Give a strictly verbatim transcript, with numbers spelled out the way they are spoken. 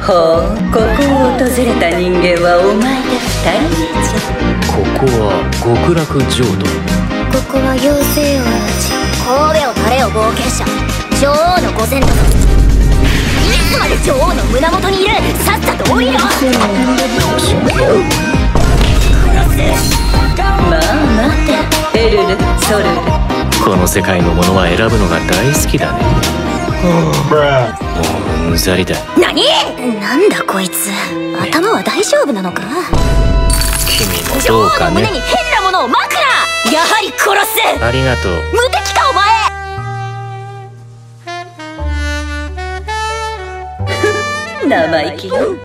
ほう、ここを訪れた人間はお前で二人目じゃ。 ここは極楽浄土。 ここは妖精王の地。神戸を垂れよ冒険者、女王のご先祖。いつまで女王の胸元にいる。さっさと降りろ。殺す。 まあ待て、エルル、ソルル。 この世界のものは選ぶのが大好きだね。もううんざりだ。 何？なんだこいつ、頭は大丈夫なのか。 君も女王どうかね。 の胸に変なものをまくな。やはり殺す。 ありがとう。 無敵かお前。 生意気よ。